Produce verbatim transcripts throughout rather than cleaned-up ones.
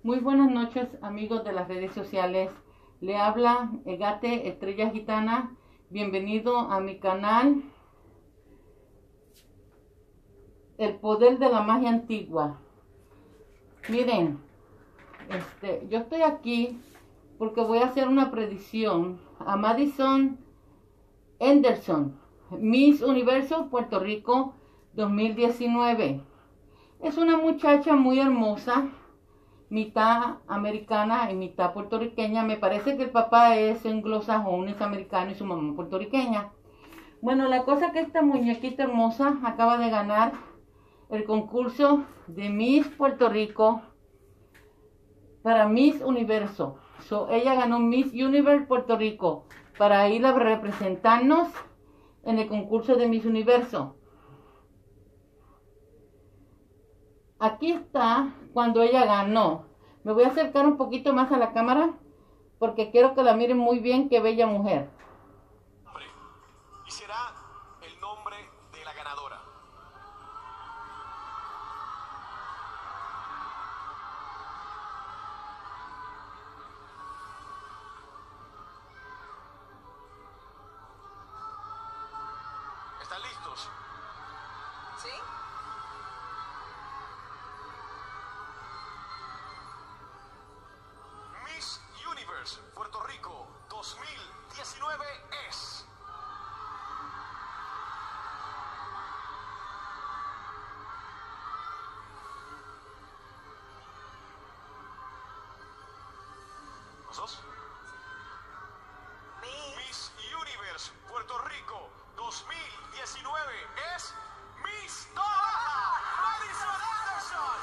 Muy buenas noches, amigos de las redes sociales. Le habla Egate Estrella Gitana. Bienvenido a mi canal El Poder de la Magia Antigua. Miren, este, yo estoy aquí porque voy a hacer una predicción a Madison Henderson, Miss Universo Puerto Rico dos mil diecinueve. Es una muchacha muy hermosa, mitad americana y mitad puertorriqueña. Me parece que el papá es anglosajón, es americano y su mamá puertorriqueña. Bueno, la cosa es que esta muñequita hermosa acaba de ganar el concurso de Miss Puerto Rico para Miss Universo. So, ella ganó Miss Universe Puerto Rico para ir a representarnos en el concurso de Miss Universo. Aquí está cuando ella ganó. Me voy a acercar un poquito más a la cámara porque quiero que la miren muy bien. Qué bella mujer. Y será el nombre de la ganadora. ¿Están listos? ¿Sí? Miss Universe Puerto Rico dos mil diecinueve es... ¿Los dos? Miss. Miss Universe Puerto Rico dos mil diecinueve es Miss Toa Madison Henderson.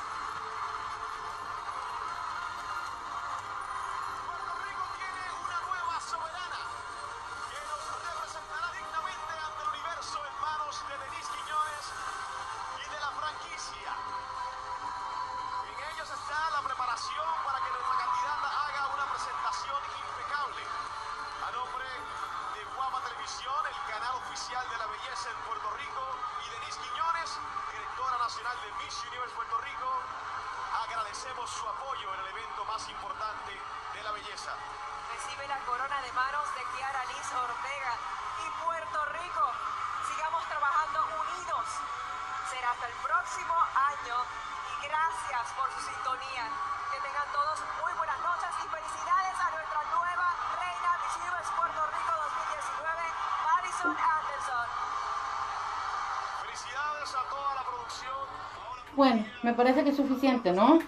Puerto Rico tiene una nueva soberana que nos representará dignamente ante el universo en manos de Denise Quiñones y de la franquicia. En ellos está la preparación para que nuestra candidata haga una presentación impecable. A nombre de Guapa Televisión, el canal oficial de la belleza en Puerto Rico, y Denise Quiñones, directora nacional de Miss Universe Puerto Rico, agradecemos su apoyo en el evento más importante de la belleza. Recibe la corona de manos de Kiara Liz Ortega y Puerto Rico. Sigamos trabajando unidos. Será hasta el próximo año y gracias por su sintonía. Que tengan todos muy buenas noches y felicidades a nuestra nueva reina Miss Universe Puerto Rico dos mil diecinueve, Madison Henderson. Felicidades a toda la producción. Bueno, me parece que es suficiente, ¿no?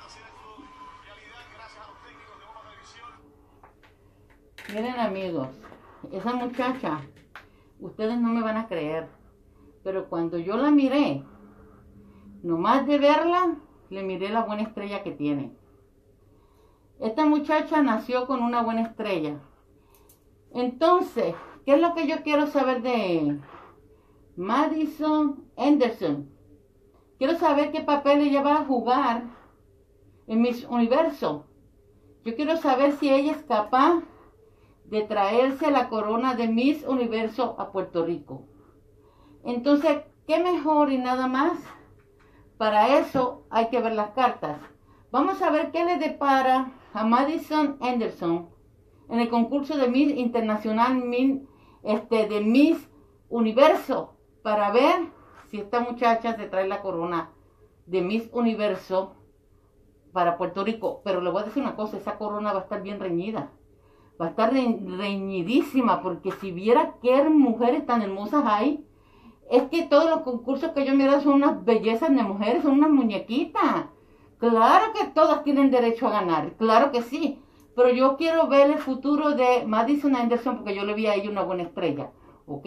Miren, amigos, esa muchacha, ustedes no me van a creer, pero cuando yo la miré, nomás de verla, le miré la buena estrella que tiene. Esta muchacha nació con una buena estrella. Entonces, ¿qué es lo que yo quiero saber de Madison Henderson? Quiero saber qué papel ella va a jugar en Miss Universo. Yo quiero saber si ella es capaz de traerse la corona de Miss Universo a Puerto Rico. Entonces, ¿qué mejor y nada más? Para eso hay que ver las cartas. Vamos a ver qué le depara a Madison Henderson en el concurso de Miss Internacional Miss, este, de Miss Universo, para ver si esta muchacha se trae la corona de Miss Universo para Puerto Rico. Pero le voy a decir una cosa, esa corona va a estar bien reñida. Va a estar re, reñidísima, porque si viera qué mujeres tan hermosas hay, es que todos los concursos que yo miro son unas bellezas de mujeres, son unas muñequitas. Claro que todas tienen derecho a ganar, claro que sí. Pero yo quiero ver el futuro de Madison Henderson porque yo le vi a ella una buena estrella, ¿ok?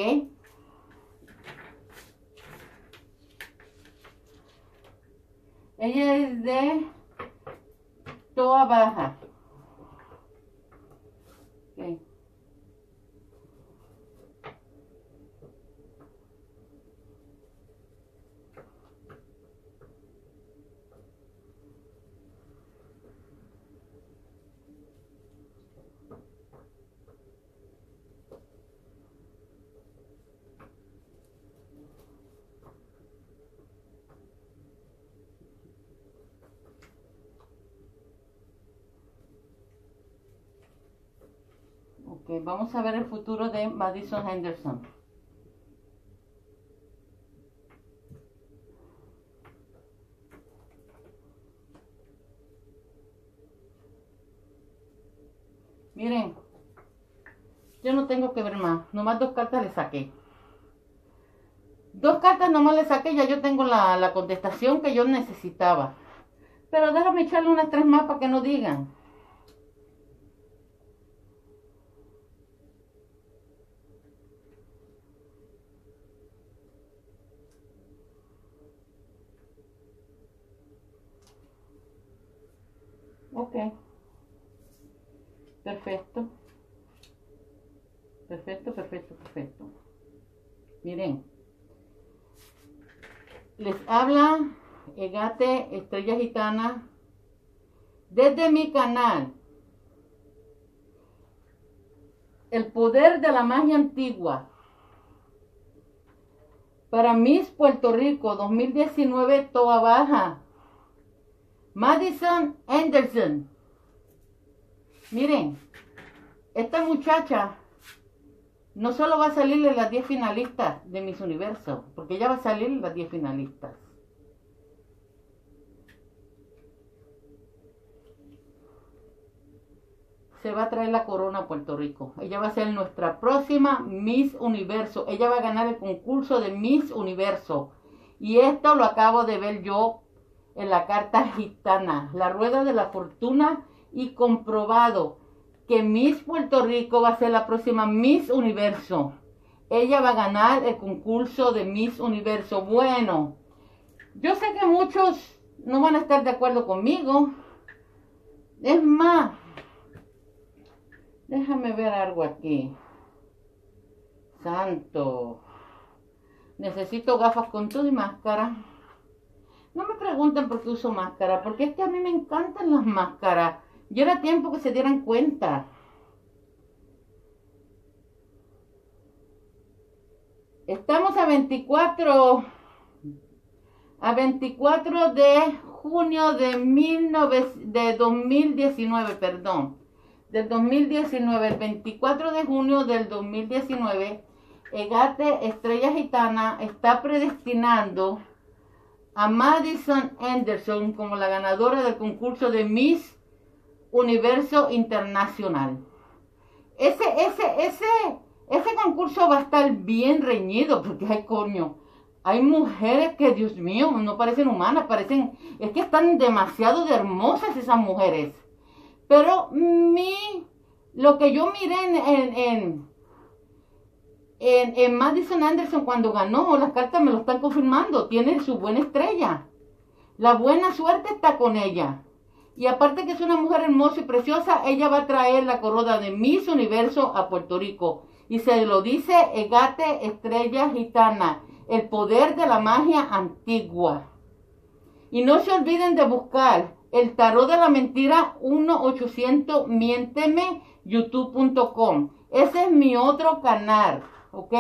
Ella es de Toa Baja. Okay. Ok, vamos a ver el futuro de Madison Henderson. Miren, yo no tengo que ver más, nomás dos cartas le saqué. Dos cartas nomás le saqué, ya yo tengo la, la contestación que yo necesitaba. Pero déjame echarle unas tres más para que no digan. Ok. Perfecto. Perfecto, perfecto, perfecto. Miren. Les habla Egate Estrella Gitana desde mi canal El Poder de la Magia Antigua para Miss Puerto Rico dos mil diecinueve Toa Baja, Madison Henderson. Miren, esta muchacha no solo va a salir en las diez finalistas de Miss Universo, porque ella va a salir en las diez finalistas. Se va a traer la corona a Puerto Rico. Ella va a ser nuestra próxima Miss Universo. Ella va a ganar el concurso de Miss Universo. Y esto lo acabo de ver yo en la carta gitana, la rueda de la fortuna, y comprobado que Miss Puerto Rico va a ser la próxima Miss Universo. Ella va a ganar el concurso de Miss Universo. Bueno, yo sé que muchos no van a estar de acuerdo conmigo. Es más, déjame ver algo aquí. Santo. Necesito gafas con todo y máscara. No me pregunten por qué uso máscara, porque es que a mí me encantan las máscaras. Ya era tiempo que se dieran cuenta. Estamos a veinticuatro, a veinticuatro de junio de, mil novecientos, de dos mil diecinueve, perdón, del dos mil diecinueve, el veinticuatro de junio del dos mil diecinueve, Egate Estrella Gitana está predestinando a Madison Henderson como la ganadora del concurso de Miss Universo Internacional. Ese, ese, ese, ese concurso va a estar bien reñido, porque hay coño, hay mujeres que, Dios mío, no parecen humanas, parecen, es que están demasiado de hermosas esas mujeres. Pero mi, lo que yo miré en, en, en, en, en Madison Henderson cuando ganó, las cartas me lo están confirmando, tiene su buena estrella. La buena suerte está con ella. Y aparte que es una mujer hermosa y preciosa, ella va a traer la corona de Miss Universo a Puerto Rico. Y se lo dice Egate Estrella Gitana, el poder de la magia antigua. Y no se olviden de buscar el tarot de la mentira uno ochocientos miénteme youtube punto com. Ese es mi otro canal, ¿ok?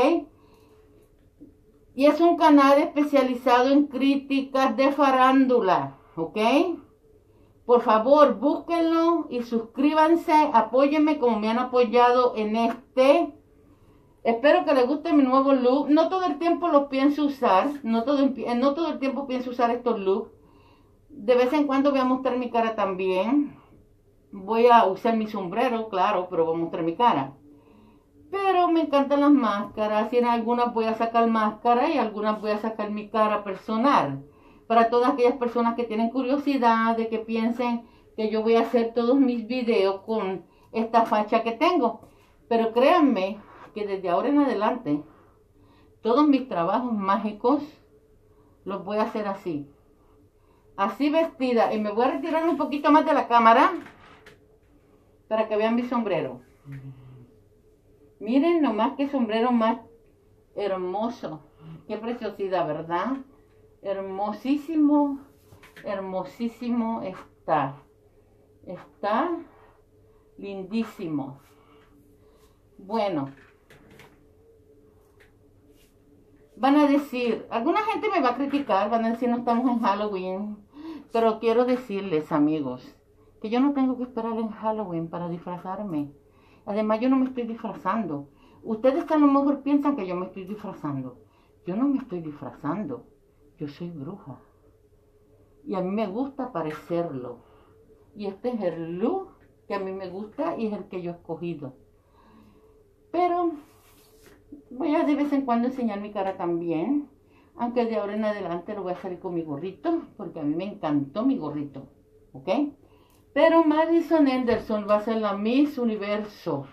Y es un canal especializado en críticas de farándula, ¿ok? Por favor, búsquenlo y suscríbanse, apóyenme como me han apoyado en este. Espero que les guste mi nuevo look. No todo el tiempo los pienso usar, no todo, no todo el tiempo pienso usar estos looks. De vez en cuando voy a mostrar mi cara también. Voy a usar mi sombrero, claro, pero voy a mostrar mi cara. Pero me encantan las máscaras y en algunas voy a sacar máscara y algunas voy a sacar mi cara personal. Para todas aquellas personas que tienen curiosidad de que piensen que yo voy a hacer todos mis videos con esta facha que tengo. Pero créanme que desde ahora en adelante, todos mis trabajos mágicos los voy a hacer así. Así vestida. Y me voy a retirar un poquito más de la cámara para que vean mi sombrero. Miren nomás qué sombrero más hermoso. Qué preciosidad, ¿verdad? Hermosísimo, hermosísimo está. Está lindísimo. Bueno. Van a decir, alguna gente me va a criticar, van a decir no estamos en Halloween. Pero quiero decirles, amigos, que yo no tengo que esperar en Halloween para disfrazarme. Además, yo no me estoy disfrazando. Ustedes a lo mejor piensan que yo me estoy disfrazando. Yo no me estoy disfrazando. Yo soy bruja. Y a mí me gusta parecerlo. Y este es el look que a mí me gusta y es el que yo he escogido. Pero voy a de vez en cuando enseñar mi cara también. Aunque de ahora en adelante lo voy a salir con mi gorrito. Porque a mí me encantó mi gorrito. ¿Ok? Pero Madison Anderson va a ser la Miss Universo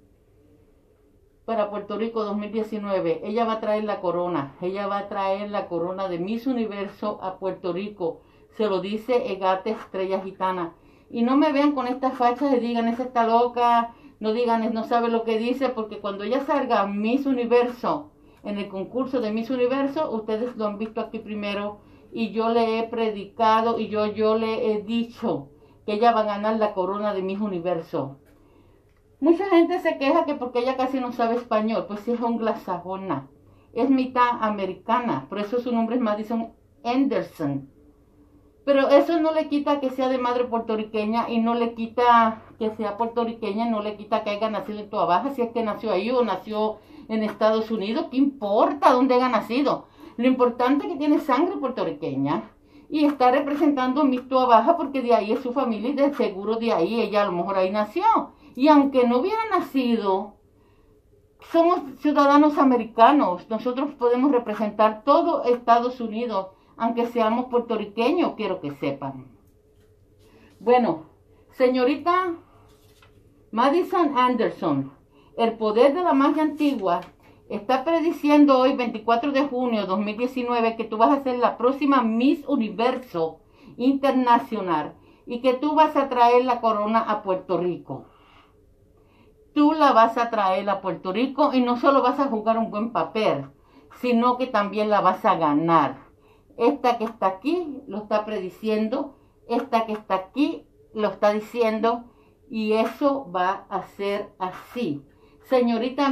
para Puerto Rico dos mil diecinueve. Ella va a traer la corona. Ella va a traer la corona de Miss Universo a Puerto Rico. Se lo dice Egate Estrella Gitana. Y no me vean con estas fachas y digan, esa está loca. No digan, no sabe lo que dice. Porque cuando ella salga Miss Universo, en el concurso de Miss Universo, ustedes lo han visto aquí primero. Y yo le he predicado y yo, yo le he dicho que ella va a ganar la corona de Miss Universo. Mucha gente se queja que porque ella casi no sabe español. Pues sí, es anglosajona. Es mitad americana. Por eso su nombre es Madison Anderson. Pero eso no le quita que sea de madre puertorriqueña. Y no le quita que sea puertorriqueña. No le quita que haya nacido en Toa Baja. Si es que nació ahí o nació en Estados Unidos. ¿Qué importa dónde haya nacido? Lo importante es que tiene sangre puertorriqueña. Y está representando Miss Toa Baja porque de ahí es su familia y de seguro de ahí ella a lo mejor ahí nació. Y aunque no hubiera nacido, somos ciudadanos americanos. Nosotros podemos representar todo Estados Unidos, aunque seamos puertorriqueños, quiero que sepan. Bueno, señorita Madison Anderson, el poder de la magia antigua está prediciendo hoy, veinticuatro de junio de dos mil diecinueve, que tú vas a ser la próxima Miss Universo Internacional y que tú vas a traer la corona a Puerto Rico. Tú la vas a traer a Puerto Rico y no solo vas a jugar un buen papel, sino que también la vas a ganar. Esta que está aquí lo está prediciendo, esta que está aquí lo está diciendo y eso va a ser así. Señorita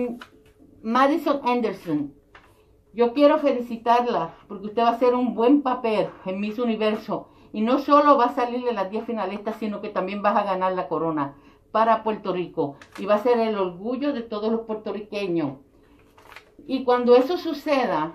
Madison Anderson, yo quiero felicitarla porque usted va a hacer un buen papel en Miss Universo y no solo va a salir de las diez finalistas, sino que también vas a ganar la corona para Puerto Rico y va a ser el orgullo de todos los puertorriqueños. Y cuando eso suceda,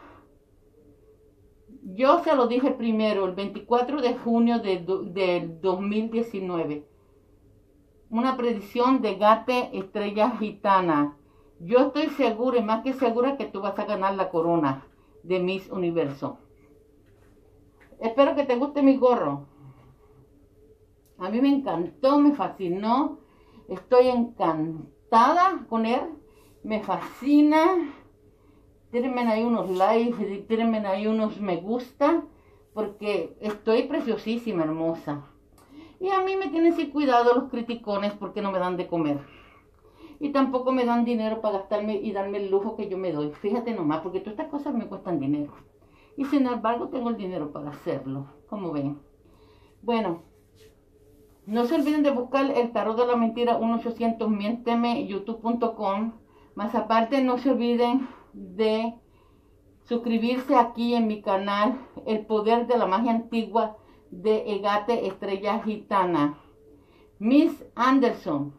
yo se lo dije primero, el veinticuatro de junio del de dos mil diecinueve, una predicción de Egate Estrella Gitana. Yo estoy segura y más que segura que tú vas a ganar la corona de Miss Universo. Espero que te guste mi gorro. A mí me encantó, me fascinó. Estoy encantada con él. Me fascina. Tírenme ahí unos likes, tírenme ahí unos me gusta. Porque estoy preciosísima, hermosa. Y a mí me tienen sin cuidado los criticones porque no me dan de comer. Y tampoco me dan dinero para gastarme y darme el lujo que yo me doy. Fíjate nomás, porque todas estas cosas me cuestan dinero. Y sin embargo tengo el dinero para hacerlo. Como ven. Bueno, no se olviden de buscar el tarot de la mentira uno ochocientos miénteme youtube punto com. Más aparte no se olviden de suscribirse aquí en mi canal El Poder de la Magia Antigua de Egate Estrella Gitana. Miss Anderson,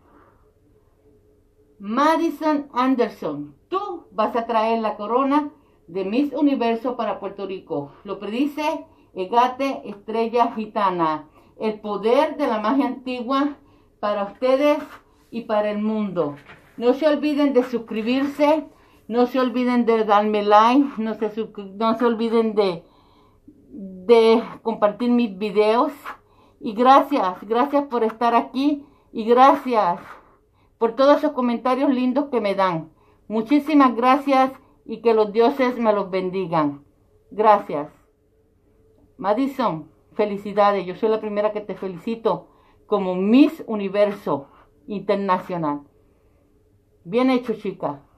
Madison Anderson, tú vas a traer la corona de Miss Universo para Puerto Rico. Lo predice Egate Estrella Gitana. El poder de la magia antigua para ustedes y para el mundo. No se olviden de suscribirse. No se olviden de darme like. No se, no se olviden de, de compartir mis videos. Y gracias, gracias por estar aquí. Y gracias por todos esos comentarios lindos que me dan. Muchísimas gracias y que los dioses me los bendigan. Gracias. Madison, felicidades. Yo soy la primera que te felicito como Miss Universo Internacional. Bien hecho, chica.